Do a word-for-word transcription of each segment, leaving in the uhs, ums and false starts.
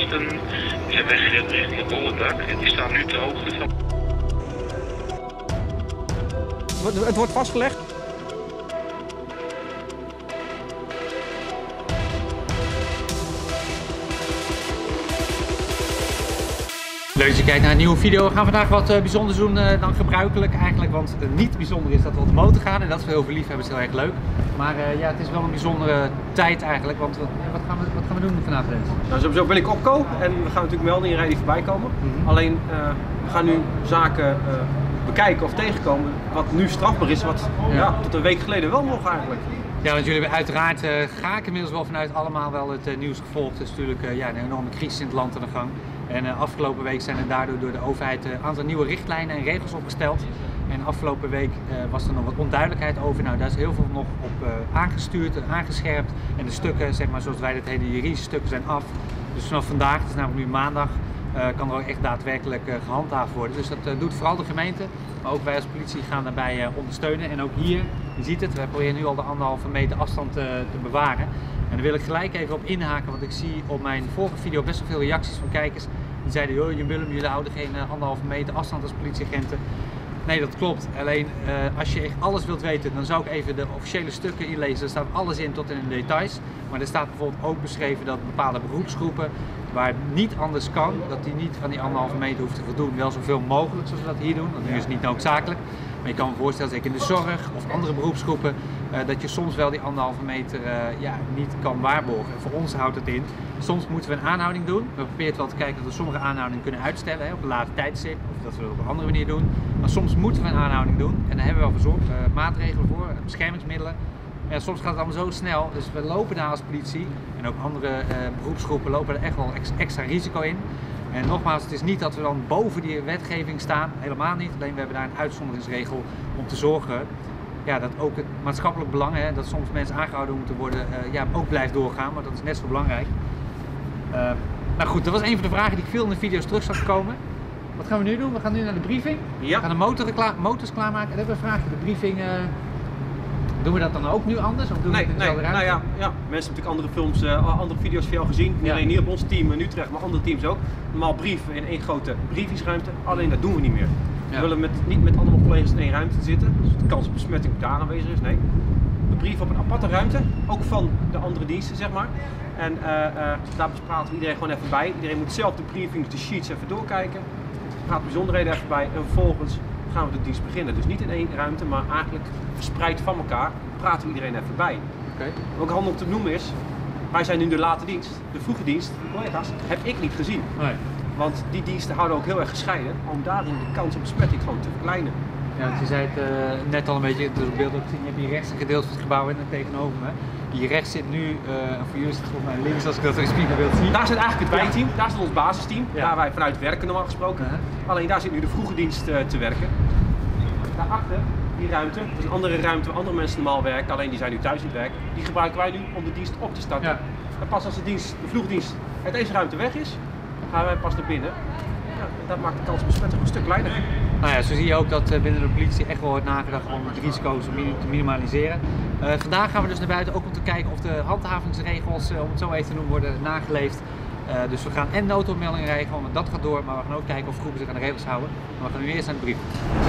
gasten zijn weggerend richting het bollendak en die staan nu ter hoogte van... Het wordt vastgelegd. Leuk dat je kijkt naar een nieuwe video. We gaan vandaag wat uh, bijzonders doen uh, dan gebruikelijk eigenlijk. Want uh, niet bijzonder is dat we op de motor gaan en dat is voor heel veel liefhebbers heel erg leuk. Maar uh, ja, het is wel een bijzondere tijd eigenlijk. Want uh, wat, gaan we, wat gaan we doen vandaag deze? Nou, sowieso ben ik opko en we gaan natuurlijk meldingen rijden die voorbij komen. Mm-hmm. Alleen uh, we gaan nu zaken uh, bekijken of tegenkomen wat nu strafbaar is, wat ja. Ja, tot een week geleden wel mocht eigenlijk. Ja, want jullie hebben uiteraard, uh, ga ik inmiddels wel vanuit allemaal wel het uh, nieuws gevolgd. Er is natuurlijk uh, ja, een enorme crisis in het land aan de gang. En uh, afgelopen week zijn er daardoor door de overheid een uh, aantal nieuwe richtlijnen en regels opgesteld. En afgelopen week uh, was er nog wat onduidelijkheid over. Nou, daar is heel veel nog op uh, aangestuurd en aangescherpt. En de stukken, zeg maar zoals wij dat heten, de juridische stukken zijn af. Dus vanaf vandaag, het is namelijk nu maandag, uh, kan er ook echt daadwerkelijk uh, gehandhaafd worden. Dus dat uh, doet vooral de gemeente. Maar ook wij als politie gaan daarbij uh, ondersteunen. En ook hier, je ziet het, we proberen nu al de anderhalve meter afstand uh, te bewaren. En daar wil ik gelijk even op inhaken, want ik zie op mijn vorige video best wel veel reacties van kijkers. Die zeiden, joh, Willem, jullie houden geen uh, anderhalve meter afstand als politieagenten. Nee, dat klopt. Alleen uh, als je echt alles wilt weten, dan zou ik even de officiële stukken inlezen. Er staat alles in tot in de details. Maar er staat bijvoorbeeld ook beschreven dat bepaalde beroepsgroepen, waar het niet anders kan, dat die niet aan die anderhalve meter hoeft te voldoen. Wel zoveel mogelijk zoals we dat hier doen, want nu is het niet noodzakelijk. Maar je kan me voorstellen, zeker in de zorg of andere beroepsgroepen, uh, dat je soms wel die anderhalve meter uh, ja, niet kan waarborgen. En voor ons houdt het in, soms moeten we een aanhouding doen. We proberen wel te kijken dat we sommige aanhoudingen kunnen uitstellen, hè, op een later tijdstip, of dat we dat op een andere manier doen. Maar soms moeten we een aanhouding doen en daar hebben we wel verzorgd, uh, maatregelen voor, uh, beschermingsmiddelen. Ja, soms gaat het allemaal zo snel, dus we lopen daar als politie en ook andere uh, beroepsgroepen lopen er echt wel ex extra risico in. En nogmaals, het is niet dat we dan boven die wetgeving staan, helemaal niet. Alleen we hebben daar een uitzonderingsregel om te zorgen ja, dat ook het maatschappelijk belang, hè, dat soms mensen aangehouden moeten worden, uh, ja, ook blijft doorgaan. Maar dat is net zo belangrijk. Uh, nou goed, dat was een van de vragen die ik veel in de video's terug zag komen. Wat gaan we nu doen? We gaan nu naar de briefing. Ja. We gaan de motor klaar, motors klaarmaken. En dan hebben we een vraagje. De briefing, uh, doen we dat dan ook nu anders? Of doen nee, we het in nee, dezelfde ruimte? nou ja, ja, mensen hebben natuurlijk andere films, uh, andere video's van jou gezien. Niet ja. alleen hier op ons team in Utrecht, maar andere teams ook. Normaal brieven in één grote briefingsruimte. Alleen dat doen we niet meer. Ja. We willen met, niet met allemaal collega's in één ruimte zitten. Dus de kans op besmetting daar aanwezig is. Nee. De brief op een aparte ruimte, ook van de andere diensten, zeg maar. En uh, uh, daar praten we iedereen gewoon even bij. Iedereen moet zelf de briefings, de sheets even doorkijken. Gaat de bijzonderheden even bij en vervolgens gaan we de dienst beginnen. Dus niet in één ruimte, maar eigenlijk verspreid van elkaar praten we iedereen even bij. Okay. Wat ook handig om te noemen is, wij zijn nu de late dienst, de vroege dienst, collega's, heb ik niet gezien. Nee. Want die diensten houden ook heel erg gescheiden om daarin de kans op besmetting gewoon te verkleinen. Ja, want je zei het uh, net al een beetje, het beeld ook gezien, je hebt hier rechts een gedeelte van het gebouw en tegenover me. Hier rechts zit nu, uh, en voor jullie zit volgens mij links als ik dat zo in spiegelbeeld zie. Daar zit eigenlijk het wijteam, daar zit ons basisteam, ja. Waar wij vanuit werken normaal gesproken. Uh-huh. Alleen daar zit nu de vroege dienst uh, te werken. Daarachter, die ruimte, dat is een andere ruimte waar andere mensen normaal werken, alleen die zijn nu thuis in het werk. Die gebruiken wij nu om de dienst op te starten. Ja. En pas als de, dienst, de vroegdienst uit deze ruimte weg is, gaan wij pas naar binnen. Ja, dat maakt de kans op besmetting een stuk kleiner. Nou ja, zo zie je ook dat binnen de politie echt wel wordt nagedacht om de risico's te minimaliseren. Uh, vandaag gaan we dus naar buiten ook om te kijken of de handhavingsregels, uh, om het zo even te noemen, worden nageleefd. Uh, dus we gaan en noodopmeldingen regelen, want dat gaat door, maar we gaan ook kijken of groepen zich aan de regels houden. Maar we gaan nu eerst naar de brief.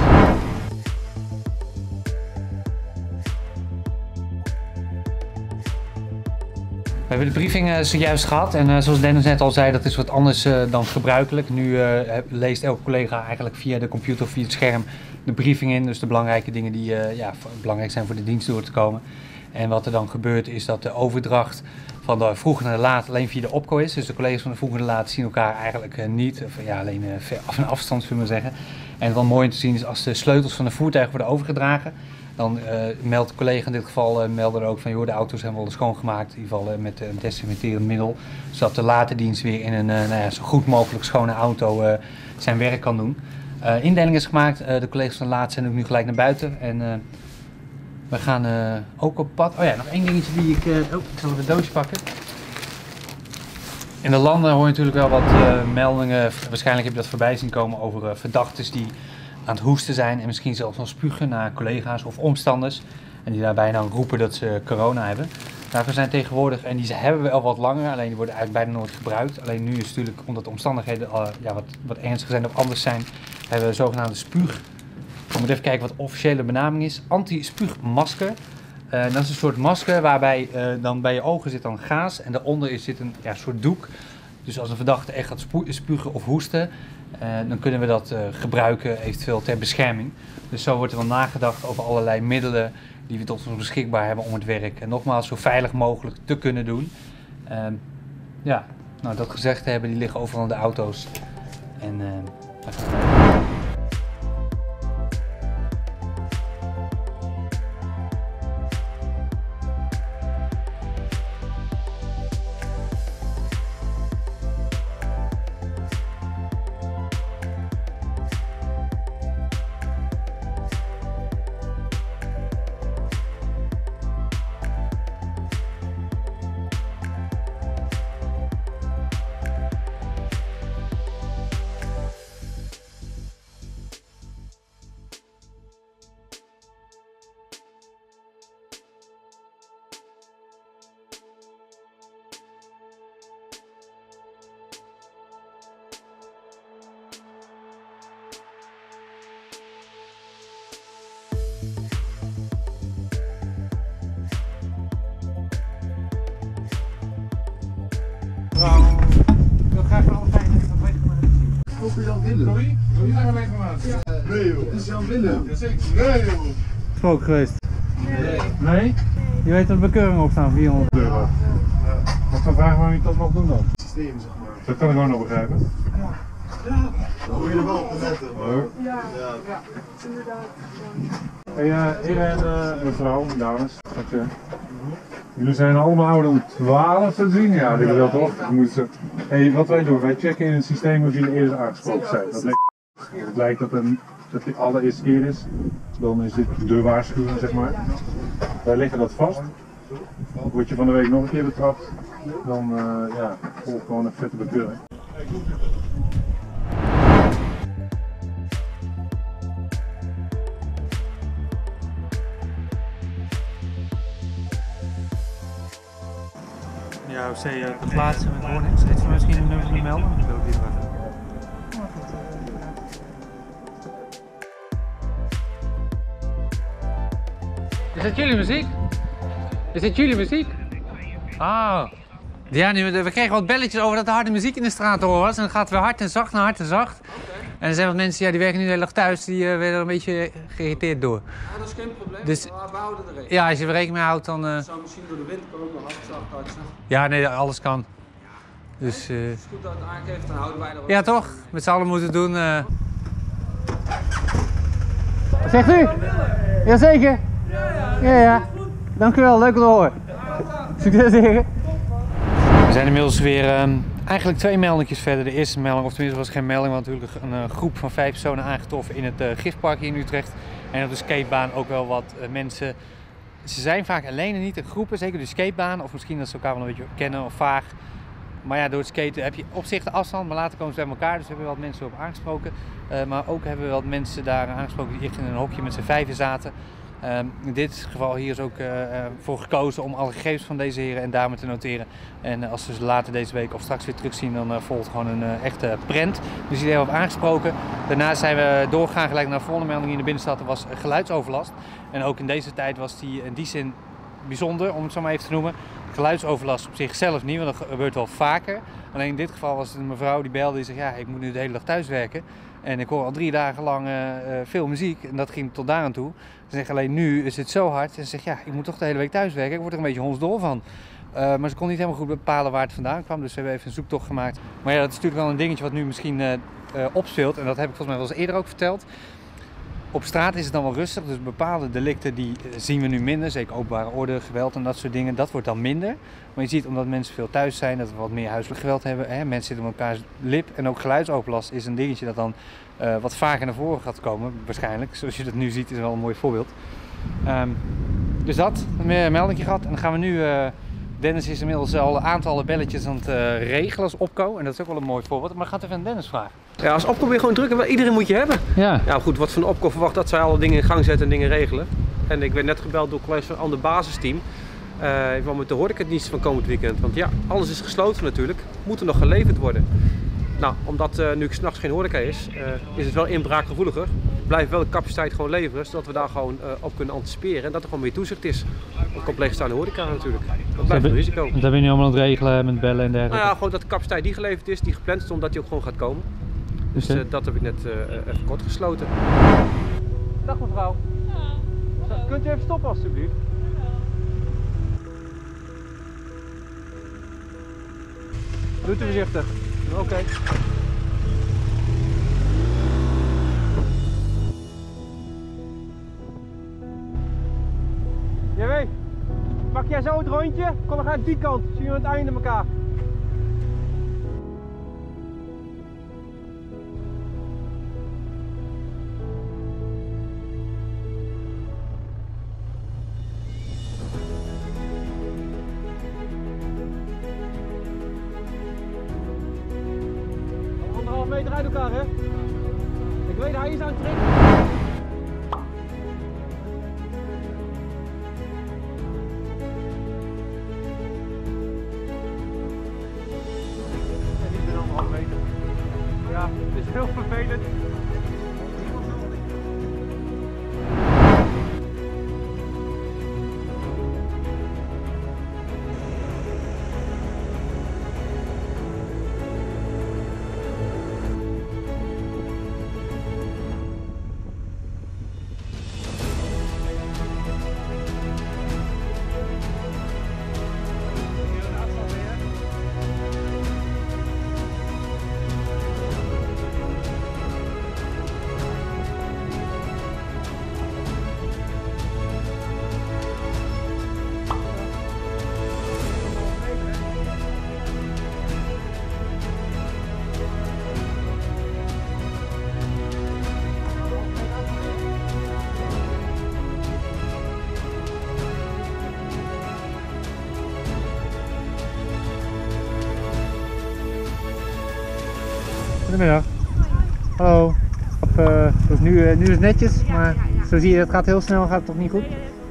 We hebben de briefing uh, zojuist gehad en uh, zoals Dennis net al zei, dat is wat anders uh, dan gebruikelijk. Nu uh, leest elke collega eigenlijk via de computer of via het scherm de briefing in. Dus de belangrijke dingen die uh, ja, belangrijk zijn voor de dienst door te komen. En wat er dan gebeurt is dat de overdracht van de vroeg naar de laat alleen via de opco is. Dus de collega's van de vroeg naar de laat zien elkaar eigenlijk uh, niet. Of ja, alleen uh, ver af en afstand, zullen we zeggen. En wat mooi om te zien is als de sleutels van de voertuig worden overgedragen. Dan uh, meldt de collega in dit geval uh, meldt er ook van joh, de auto's zijn wel schoongemaakt, in ieder geval uh, met een desinfecterend middel, zodat de late dienst weer in een uh, nou ja, zo goed mogelijk schone auto uh, zijn werk kan doen. Uh, indeling is gemaakt, uh, de collega's van de laat zijn ook nu gelijk naar buiten en uh, we gaan uh, ook op pad. Oh ja, nog één dingetje die ik, uh, oh, ik zal even een doosje pakken. In de landen hoor je natuurlijk wel wat uh, meldingen, waarschijnlijk heb je dat voorbij zien komen over uh, verdachten die aan het hoesten zijn en misschien zelfs nog spugen naar collega's of omstanders. En die daarbij dan roepen dat ze corona hebben. Daarvoor zijn tegenwoordig, en die hebben we al wat langer, alleen die worden eigenlijk bijna nooit gebruikt. Alleen nu is het natuurlijk, omdat de omstandigheden uh, ja, wat, wat ernstiger zijn of anders zijn, hebben we een zogenaamde spuug. Ik moet even kijken wat de officiële benaming is. Anti-spuugmasker. Uh, dat is een soort masker waarbij uh, dan bij je ogen zit dan gaas en daaronder is, zit een ja, soort doek. Dus als een verdachte echt gaat spu spugen of hoesten, uh, dan kunnen we dat uh, gebruiken eventueel ter bescherming. Dus zo wordt er wel nagedacht over allerlei middelen die we tot ons beschikbaar hebben om het werk en nogmaals zo veilig mogelijk te kunnen doen. Uh, ja, nou dat gezegd te hebben, die liggen overal in de auto's. En, uh, ik wil graag van alle fijne informatie. Ook Jan Willem. Sorry? Wil je daar een informatie? Ja. Nee joh. Het is Jan Willem. Nee joh. Spook geweest? Nee. Nee? Je weet dat de bekeuring op staan, vierhonderd euro. Ja. Wat zou vragen waarom je dat nog doen dan? Systeem zeg maar. Dat kan ik ook nog begrijpen. Ja. Ja. Dan moet je er wel op letten. Hoor. Ja. Ja. Ja, inderdaad. Hey, uh, heren en uh, mevrouw, dames. Wat, uh, jullie zijn allemaal ouder dan twaalf te zien? Ja, dat wil toch? Ik moet ze... Hey, wat wij doen, wij checken in het systeem of jullie eerder aangesproken zijn. Dat lijkt, het lijkt dat, een, dat die allereerst keer is. Dan is dit de waarschuwing, zeg maar. Wij leggen dat vast. Word je van de week nog een keer betrapt, dan uh, ja, volgt gewoon een vette bekeuring. Ja, O C, uh, de plaatsen met Hornets. Heeft u misschien een nummer kunnen melden? Dan wil ik die nog even. Is dat jullie muziek? Is dit jullie muziek? Ah. Ja, nu, we kregen wat belletjes over dat er harde muziek in de straat te horen was. En dan gaat het weer hard en zacht naar hard en zacht. Okay. En er zijn wat mensen ja, die werken nu de hele dag thuis, die uh, werden er een beetje geïrriteerd door. Ja, dat is geen probleem, dus, maar we houden er rekening. Ja, als je er rekening mee houdt dan... Uh... Het zou misschien door de wind komen, ook nog hard zacht, hard zacht. Ja, nee, alles kan. Dus, uh... Als het goed dat het aangeeft, dan houden wij er ook. Ja toch? Met z'n allen moeten doen. Uh... Wat zegt u? Jazeker? Ja, ja. Ja, ja. Dank u wel, leuk om te horen. Succes zeggen. We zijn inmiddels weer um, eigenlijk twee meldingjes verder. De eerste melding, of tenminste was geen melding, want natuurlijk een uh, groep van vijf personen aangetroffen in het uh, Gifpark hier in Utrecht. En op de skatebaan ook wel wat uh, mensen. Ze zijn vaak alleen en niet in groepen, zeker de skatebaan. Of misschien dat ze elkaar wel een beetje kennen of vaag. Maar ja, door het skaten heb je op zich de afstand, maar later komen ze bij elkaar. Dus we hebben wat mensen op aangesproken. Uh, maar ook hebben we wat mensen daar aangesproken die echt in een hokje met z'n vijven zaten. Um, in dit geval hier is ook uh, uh, voor gekozen om alle gegevens van deze heren en dames te noteren. En uh, als we ze later deze week of straks weer terugzien, dan uh, volgt gewoon een uh, echte prent. Dus die hebben we aangesproken. Daarna zijn we doorgegaan gelijk naar de volgende melding in de binnenstad. Er was geluidsoverlast. En ook in deze tijd was die in die zin bijzonder, om het zo maar even te noemen. Geluidsoverlast op zichzelf niet, want dat gebeurt wel vaker. Alleen in dit geval was het een mevrouw die belde die zegt, ja, ik moet nu de hele dag thuis werken. En ik hoor al drie dagen lang uh, veel muziek en dat ging tot daar aan toe. Ze zegt alleen nu is het zo hard. En ze zegt ja, ik moet toch de hele week thuis werken. Ik word er een beetje hondsdol van. Uh, maar ze kon niet helemaal goed bepalen waar het vandaan kwam. Dus we hebben even een zoektocht gemaakt. Maar ja, dat is natuurlijk wel een dingetje wat nu misschien uh, uh, opspeelt. En dat heb ik volgens mij wel eens eerder ook verteld. Op straat is het dan wel rustig. Dus bepaalde delicten die uh, zien we nu minder. Zeker openbare orde, geweld en dat soort dingen. Dat wordt dan minder. Maar je ziet omdat mensen veel thuis zijn, dat we wat meer huiselijk geweld hebben. Hè? Mensen zitten op elkaars lip. En ook geluidsoverlast is een dingetje dat dan uh, wat vaker naar voren gaat komen. Waarschijnlijk. Zoals je dat nu ziet is wel een mooi voorbeeld. Um, dus dat, een melding gehad. En dan gaan we nu... Uh, Dennis is inmiddels al aantallen belletjes aan het uh, regelen als opco. En dat is ook wel een mooi voorbeeld. Maar ga het even aan Dennis vragen. Ja, als opco weer gewoon drukken, iedereen moet je hebben. Ja. Ja, goed, wat van opco verwacht dat zij alle dingen in gang zetten en dingen regelen. En ik werd net gebeld door collega's van een ander basisteam. Uh, in verband met de horecadiensten van komend weekend. Want ja, alles is gesloten natuurlijk. Moet er nog geleverd worden. Nou, omdat uh, nu 's nachts geen horeca is, uh, is het wel inbraakgevoeliger. Blijft wel de capaciteit gewoon leveren, zodat we daar gewoon uh, op kunnen anticiperen. En dat er gewoon meer toezicht is. Op compleet staande horeca natuurlijk. Dat blijft een risico. Dat ben je nu allemaal aan het regelen met bellen en dergelijke? Nou ja, gewoon dat de capaciteit die geleverd is, die gepland stond, dat die ook gewoon gaat komen. Dus uh, dat heb ik net uh, even kort gesloten. Dag mevrouw. Ja. Kunt u even stoppen alstublieft? Doet u voorzichtig. Oké. Okay. J W, pak jij zo het rondje? Kom, we gaan die kant. Zien we aan het einde elkaar. Anderhalf meter uit elkaar, hè? Ik weet, hij is aan het trekken. Ja, het is heel vervelend. Goedemiddag. Hallo. Op, uh, dus nu, uh, nu is het netjes, maar zo zie je, het gaat heel snel, gaat het toch niet goed?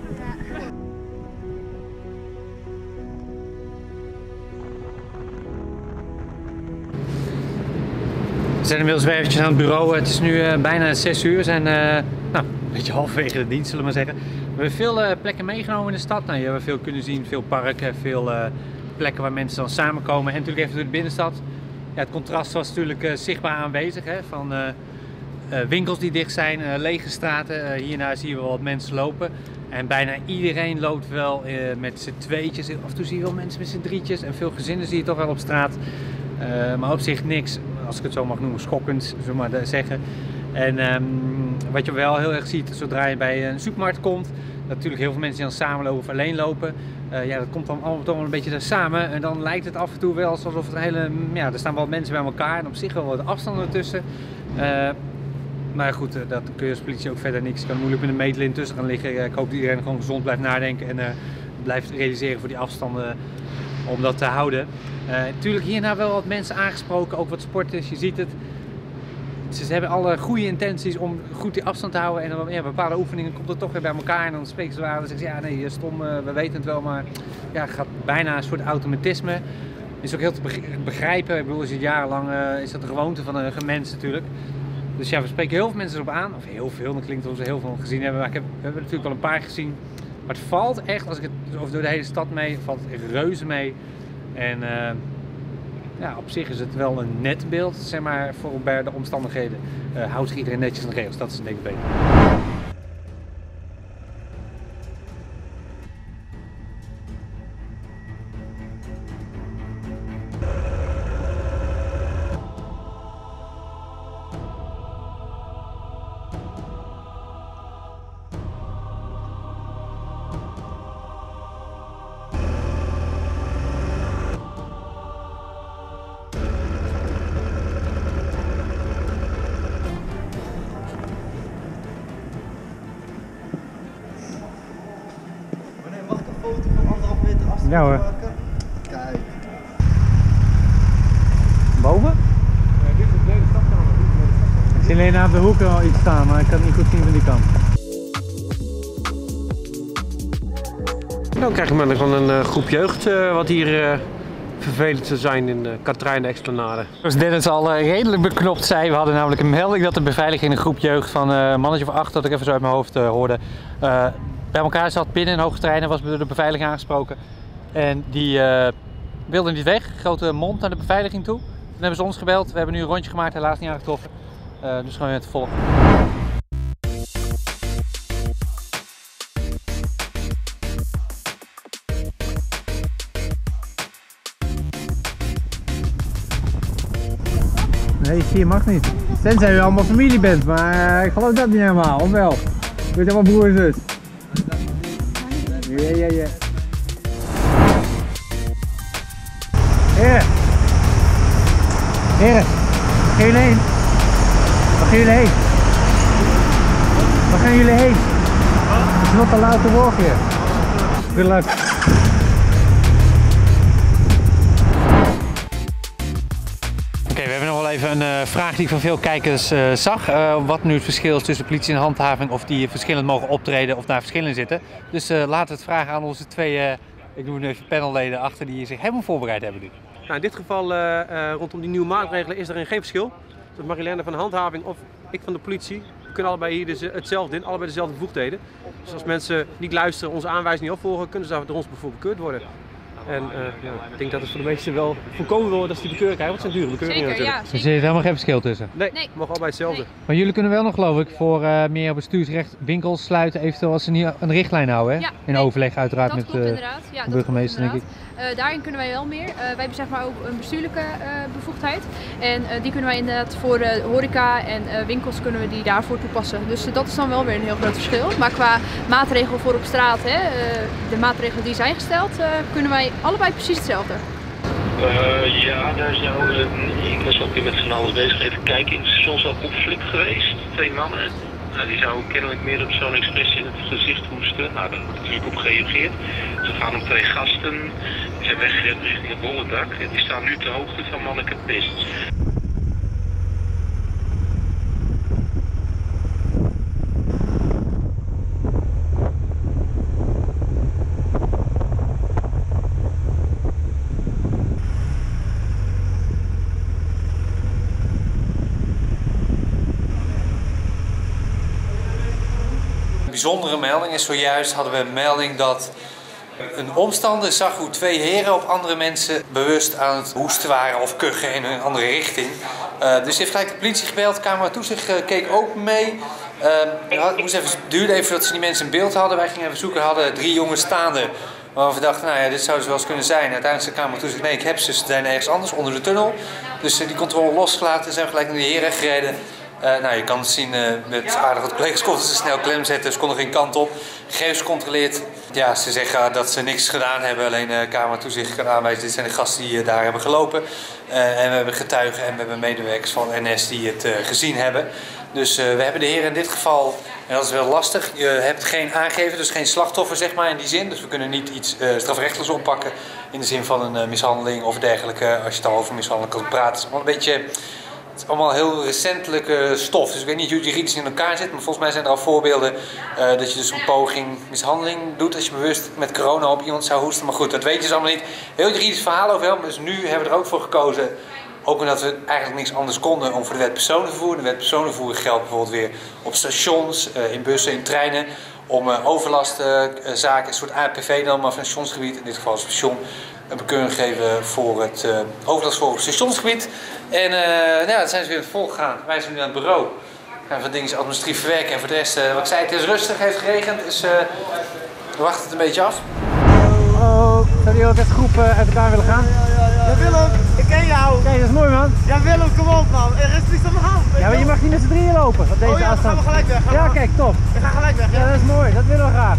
We zijn inmiddels weer eventjes aan het bureau. Het is nu uh, bijna zes uur. We zijn uh, nou, een beetje halverwege de dienst, zullen we maar zeggen. We hebben veel uh, plekken meegenomen in de stad. Nou, je hebt veel kunnen zien, veel parken, veel uh, plekken waar mensen dan samenkomen. En natuurlijk even door de binnenstad. Ja, het contrast was natuurlijk uh, zichtbaar aanwezig, hè, van uh, uh, winkels die dicht zijn, uh, lege straten. Uh, hierna zien we wel wat mensen lopen. En bijna iedereen loopt wel uh, met z'n tweetjes. Af en toe zie je wel mensen met z'n drietjes. En veel gezinnen zie je toch wel op straat. Uh, maar op zich niks, als ik het zo mag noemen, schokkend, zullen we maar zeggen. En um, wat je wel heel erg ziet zodra je bij een supermarkt komt, dat natuurlijk heel veel mensen die dan samenlopen of alleen lopen. Uh, ja, dat komt dan allemaal toch wel een beetje daar samen. En dan lijkt het af en toe wel alsof het een hele, ja, er staan wel mensen bij elkaar en op zich wel wat afstanden ertussen. Uh, maar goed, uh, dat kun je als politie ook verder niks. Je kan moeilijk met een meetlint tussen gaan liggen. Uh, ik hoop dat iedereen gewoon gezond blijft nadenken en uh, blijft realiseren voor die afstanden om dat te houden. Uh, natuurlijk hierna wel wat mensen aangesproken, ook wat sporters, je ziet het. Ze hebben alle goede intenties om goed die afstand te houden en dan ja, bepaalde oefeningen komt er toch weer bij elkaar en dan spreken ze aan en zeggen ze ja nee stom, uh, we weten het wel, maar ja, het gaat bijna een soort automatisme. Is ook heel te begrijpen, ik bedoel, is het jarenlang uh, is dat de gewoonte van een mens natuurlijk. Dus ja, we spreken heel veel mensen erop aan, of heel veel, dat klinkt alsof we heel veel gezien hebben, maar ik heb, we hebben natuurlijk wel een paar gezien. Maar het valt echt, als ik het over door de hele stad mee, valt het echt reuze mee. En uh, ja, op zich is het wel een net beeld, zeg maar, voor bij de omstandigheden. Uh, houdt zich iedereen netjes aan de regels, dat is denk ik beter. Ja hoor. Kijk. Boven? Ja, dit is de tweede stadkamer. Ik zie alleen op de hoek al iets staan, maar ik kan het niet goed zien van die kant. dan krijg je maar gewoon een uh, groep jeugd uh, wat hier uh, vervelend te zijn in de uh, Katrijnen-Explanade. Zoals Dennis al uh, redelijk beknopt zei, we hadden namelijk een melding dat de beveiliging een groep jeugd van uh, een mannetje of acht, dat ik even zo uit mijn hoofd uh, hoorde, uh, bij elkaar zat binnen in Hoogterreinen, was door de beveiliging aangesproken. En die uh, wilde niet weg, grote mond naar de beveiliging toe. Toen hebben ze ons gebeld, we hebben nu een rondje gemaakt, helaas niet aangetroffen. Uh, dus gewoon weer te volgen. Nee, hier mag niet. Tenzij je allemaal familie bent, maar uh, ik geloof dat niet helemaal, of wel? Je bent helemaal broer en zus. Ja, ja, ja. Heren. Heren. Waar gaan jullie heen? Waar gaan jullie heen? Waar gaan jullie heen? Het is not allowed to walk here. Good luck. Oké, okay, we hebben nog wel even een uh, vraag die ik van veel kijkers uh, zag. Uh, wat nu het verschil is tussen politie en handhaving, of die verschillend mogen optreden of daar verschillen zitten. Dus uh, laten we het vragen aan onze twee, uh, ik noem het even panelleden achter, die zich helemaal voorbereid hebben nu. Nou, in dit geval, uh, uh, rondom die nieuwe maatregelen, is er geen verschil. Dus Marilène van de handhaving of ik van de politie, we kunnen allebei hier dus hetzelfde in, allebei dezelfde bevoegdheden. Dus als mensen niet luisteren, onze aanwijzingen niet opvolgen, kunnen ze door ons bijvoorbeeld bekeurd worden. En uh, ja, ik denk dat het voor de meesten wel voorkomen wordt dat ze die bekeuring krijgen, want het zijn dure bekeuringen natuurlijk. Ja, dus er zit helemaal geen verschil tussen? Nee, nee. We mogen allebei hetzelfde. Nee. Maar jullie kunnen wel nog, geloof ik, voor uh, meer bestuursrecht winkels sluiten, eventueel als ze niet een richtlijn houden, hè? Ja, in nee, overleg uiteraard dat met klopt, uh, inderdaad. Ja, de burgemeester, denk ik. Uh, daarin kunnen wij wel meer. Uh, wij hebben zeg maar ook een bestuurlijke uh, bevoegdheid. En uh, die kunnen wij inderdaad voor uh, horeca en uh, winkels kunnen we die daarvoor toepassen. Dus uh, dat is dan wel weer een heel groot verschil. Maar qua maatregelen voor op straat, hè, uh, de maatregelen die zijn gesteld, uh, kunnen wij allebei precies hetzelfde. Uh, ja, daar zou, uh, ik was ook weer met z'n allen bezig. Even kijken, in het station is al conflict geweest. Twee mannen. Nou, die zouden kennelijk meer op zo'n expressie in het gezicht hoesten. Nou, daar wordt natuurlijk op gereageerd. Ze gaan om twee gasten. Die zijn weggerend richting het bollendak. Die staan nu ter hoogte van Manneke Pist. Een bijzondere melding is zojuist hadden we een melding dat een omstander zag hoe twee heren op andere mensen bewust aan het hoesten waren of kuchen in een andere richting. Uh, dus heeft gelijk de politie gebeld, camera toezicht uh, keek ook mee. Uh, het moest even, duurde even voordat ze die mensen in beeld hadden. Wij gingen even zoeken, hadden drie jongens staande. Maar we dachten, nou ja, dit zou dus wel eens kunnen zijn. Uiteindelijk zei de camera toezicht, nee, ik heb ze, ze zijn ergens anders onder de tunnel. Dus uh, die controle losgelaten en zijn we gelijk naar de heren gereden. Uh, nou, je kan het zien uh, met aardig wat collega's konden ze snel klem zetten, ze konden geen kant op. Gegevens gecontroleerd. Ja, ze zeggen dat ze niks gedaan hebben, alleen de uh, camera toezicht kan aanwijzen. Dit zijn de gasten die uh, daar hebben gelopen. Uh, en we hebben getuigen en we hebben medewerkers van N S die het uh, gezien hebben. Dus uh, we hebben de heren in dit geval, en dat is wel lastig, je hebt geen aangever, dus geen slachtoffer zeg maar in die zin. Dus we kunnen niet iets uh, strafrechtelijks oppakken in de zin van een uh, mishandeling of dergelijke. Als je het al over mishandeling kan praten, is het wel een beetje... Het is allemaal heel recentelijke stof, dus ik weet niet hoe het juridisch in elkaar zit, maar volgens mij zijn er al voorbeelden uh, dat je dus een poging mishandeling doet als je bewust met corona op iemand zou hoesten. Maar goed, dat weet je dus allemaal niet. Heel juridisch verhaal over hem, dus nu hebben we er ook voor gekozen, ook omdat we eigenlijk niks anders konden, om voor de wet personenvervoer. De wet personenvervoer geldt bijvoorbeeld weer op stations, uh, in bussen, in treinen, om uh, overlastzaken, uh, een soort A P V dan, maar van het stationsgebied, in dit geval het station, een bekeuring geven voor het uh, overlast voor het stationsgebied. En uh, nou ja, dan zijn ze weer in het volk gegaan. Wij zijn nu aan het bureau. We gaan van dingen administratief verwerken. En voor de rest, uh, wat ik zei, het is rustig, het heeft geregend. Dus uh, we wachten het een beetje af. Oh, oh. Zouden jullie ook als groep uh, uit elkaar willen gaan? Ja, ja, ja. Ja, Willem, ik ken jou. Kijk, dat is mooi man. Ja, Willem, kom op man. Er is niets aan de hand. Ja, maar je mag niet met z'n drieën lopen op deze oh, ja, afstand. Dan gaan we gelijk weg. Ja, kijk, top. Ik ga gelijk weg. Ja, ja dat is mooi. Dat willen we graag.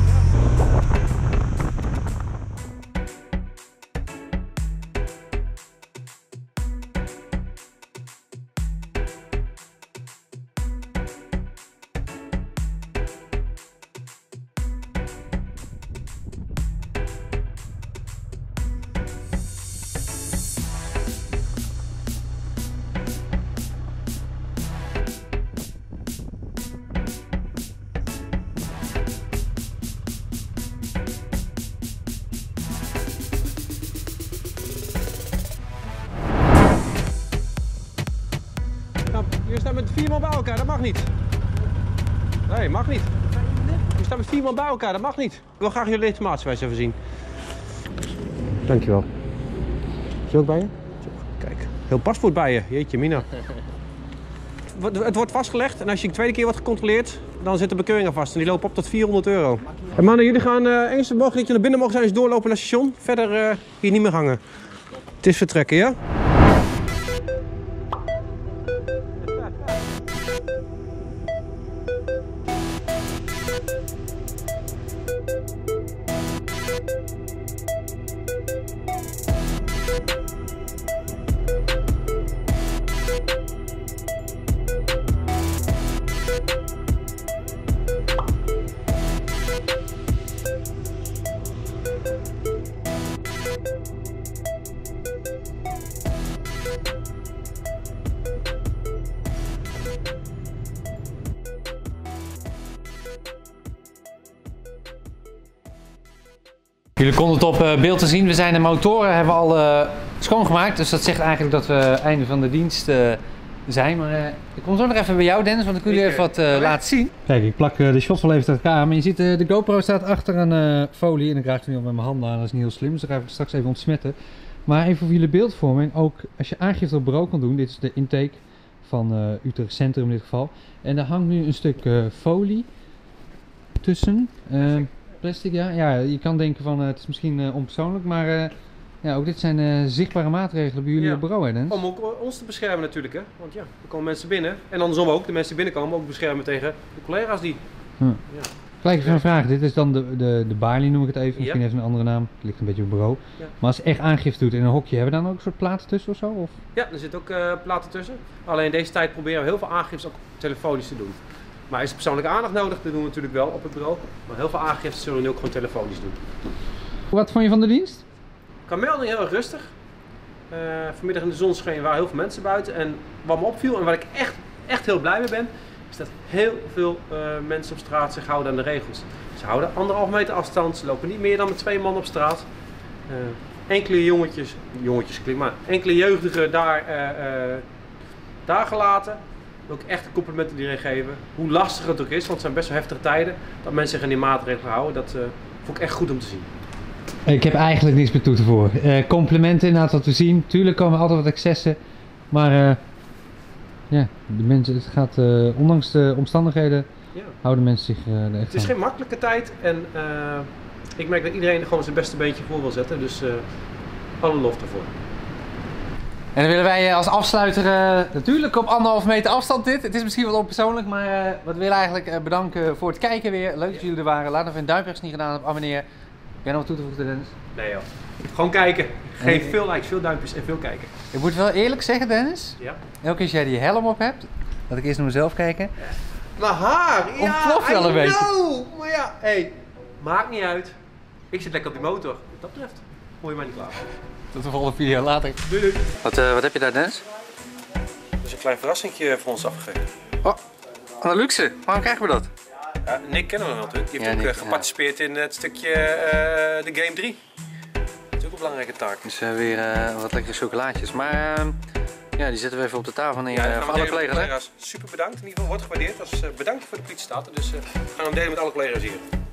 staat met vier man bij elkaar, dat mag niet. Nee, mag niet. Je staat met vier man bij elkaar, dat mag niet. Ik wil graag jullie legitimatiebewijs even zien. Dankjewel. Is je ook bij je? Kijk, heel paspoort bij je. Jeetje mina. Het wordt vastgelegd en als je de tweede keer wordt gecontroleerd, dan zit de bekeuring er vast. En die lopen op tot vierhonderd euro. En mannen, jullie gaan uh, eens mogen dat je naar binnen mogen zijn, eens doorlopen naar het station. Verder uh, hier niet meer hangen. Het is vertrekken, ja? Jullie konden het op uh, beeld te zien, we zijn de motoren hebben we al uh, schoongemaakt, dus dat zegt eigenlijk dat we einde van de dienst uh, zijn. Maar uh, ik kom zo nog even bij jou, Dennis, want ik wil jullie even wat uh, laten zien. Kijk, ik plak uh, de shots wel even tegen elkaar aan, maar je ziet uh, de GoPro staat achter een uh, folie en ik raak het nu al met mijn handen aan, dat is niet heel slim, dus dat ga ik straks even ontsmetten. Maar even voor jullie beeldvorming, ook als je aangifte op bureau kan doen, dit is de intake van uh, Utrecht Centrum in dit geval. En daar hangt nu een stuk uh, folie tussen. Uh, Plastic, ja. Ja, je kan denken van uh, het is misschien uh, onpersoonlijk, maar uh, ja, ook dit zijn uh, zichtbare maatregelen bij jullie ja. op bureau, hè, Dennis? Om ook ons te beschermen natuurlijk, hè. Want ja, er komen mensen binnen en andersom ook, de mensen die binnenkomen ook beschermen tegen de collega's die... Hm. Ja. Gelijk even een vraag, dit is dan de, de, de balie noem ik het even, misschien ja. heeft een andere naam, het ligt een beetje op bureau. Ja. Maar als je echt aangifte doet in een hokje, hebben we dan ook een soort platen tussen of zo? Of? Ja, er zitten ook uh, platen tussen. Alleen in deze tijd proberen we heel veel aangiftes ook telefonisch te doen. Maar is er persoonlijke aandacht nodig? Dat doen we natuurlijk wel op het bureau. Maar heel veel aangiftes zullen we nu ook gewoon telefonisch doen. Wat vond je van de dienst? Qua melding heel erg rustig. Uh, vanmiddag in de zon scheen waren heel veel mensen buiten. En wat me opviel en waar ik echt, echt heel blij mee ben, is dat heel veel uh, mensen op straat zich houden aan de regels. Ze houden anderhalf meter afstand, ze lopen niet meer dan met twee man op straat. Uh, enkele jongetjes, jongetjes klinkt maar, enkele jeugdigen daar, uh, uh, daar gelaten. Ook echt complimenten die erin geven. Hoe lastig het ook is, want het zijn best wel heftige tijden. Dat mensen zich aan die maatregelen houden, dat uh, vond ik echt goed om te zien. Ik heb eigenlijk niets meer toe te voegen. Uh, complimenten inderdaad wat we zien. Tuurlijk komen altijd wat excessen. Maar uh, ja, de mensen, het gaat, uh, ondanks de omstandigheden, ja. houden mensen zich uh, er echt Het is van. geen makkelijke tijd en uh, ik merk dat iedereen gewoon zijn beste beentje voor wil zetten. Dus uh, alle lof daarvoor. En dan willen wij als afsluiter uh, natuurlijk op anderhalve meter afstand dit. Het is misschien wat onpersoonlijk, maar uh, we willen eigenlijk uh, bedanken voor het kijken weer. Leuk dat jullie er waren. Laat even een duimpje als je het niet gedaan hebt. Abonneer. Heb jij nog wat toe te voegen, Dennis? Nee joh. Gewoon kijken. Geef en, veel likes, veel duimpjes en veel kijken. Ik moet wel eerlijk zeggen, Dennis. Ja. Elke keer als jij die helm op hebt, laat ik eerst naar mezelf kijken. Ja. Mijn haar! Ja, ontploft wel een beetje. Maar ja, hey, maakt niet uit. Ik zit lekker op die motor. Wat dat betreft, hoor je mij niet klaar. Tot de volgende video later. Doei doei. Wat, uh, wat heb je daar, Dennis? Dat is een klein verrassingje voor ons afgegeven. Oh, een luxe. Waarom krijgen we dat? Ja, Nick kennen we natuurlijk. Die heeft ja, ook Nick, geparticipeerd ja. in het stukje uh, de Game drie. Dat is ook een belangrijke taak. Dus uh, weer uh, wat lekkere chocolaatjes. Maar uh, ja, die zetten we even op de tafel en ja, uh, voor alle collega's. collega's. Super bedankt. In ieder geval wordt gewaardeerd. Dat is uh, bedankt voor de politiestaten. Dus uh, we gaan hem delen met alle collega's hier.